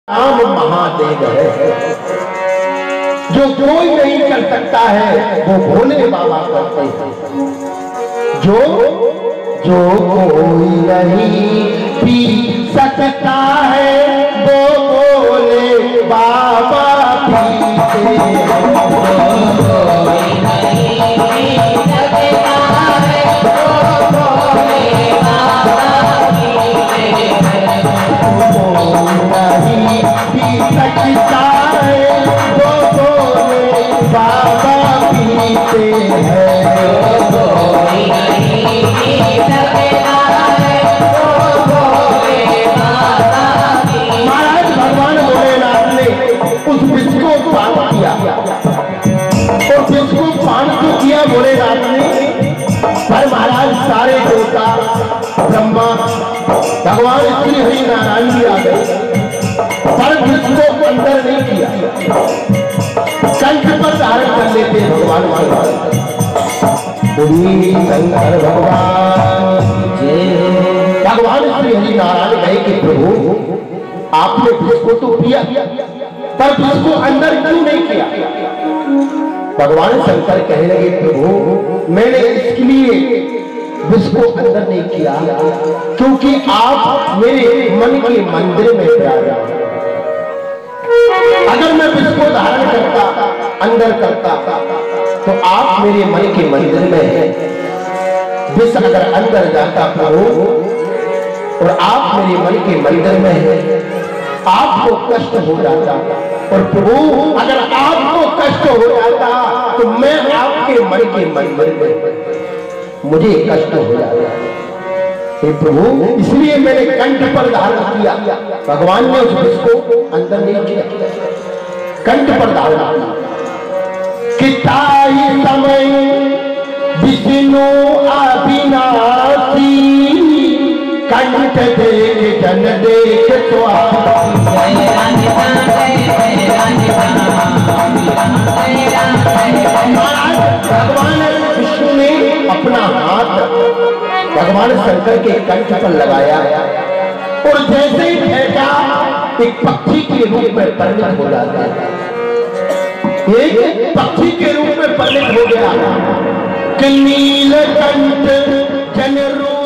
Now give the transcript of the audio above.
राम महादेव है, जो कोई नहीं कर सकता है वो भोले बाबा करते हैं। जो जो कोई नहीं पी सकता है वो भोले बाबा पीते भोलेनाथ ने। पर महाराज सारे देवता ब्रह्मा भगवान श्री हरि नारायण जी आ गए, पर जिसको अंदर नहीं किया, कंठ पर धारण कर लेते भगवान शंकर भगवान। भगवान श्री हरि नारायण गए कि प्रभु आपने विष तो पिया, पर विष को अंदर क्यों नहीं किया? भगवान शंकर कहने लगे प्रभु मैंने इसके लिए विष को अंदर नहीं किया क्योंकि आप मेरे मन के मंदिर में विराजे। अगर मैं विष को धारण करता अंदर करता तो आप मेरे मन के मंदिर में विष अगर अंदर जाता प्रभु और आप मेरे मन के मंदिर में आपको कष्ट हो जाता, और प्रभु अगर आपको कष्ट हो जाता तो मैं आपके मन के मंदिर में मुझे कष्ट हो जाता। हे प्रभु इसलिए मैंने कंठ पर धारण किया। भगवान ने उस विष को अंदर नहीं किया, कंठ पर धारण किया। किताई समय विष्णु अविनाशी, कंठ देख जन देख भगवान विष्णु ने अपना हाथ भगवान शंकर के कंठ पर लगाया और जैसे ही फेंका एक पक्षी के रूप में परिणत हो जाता है, एक पक्षी के रूप में परिणत हो गया। नीलकंठ जन रूप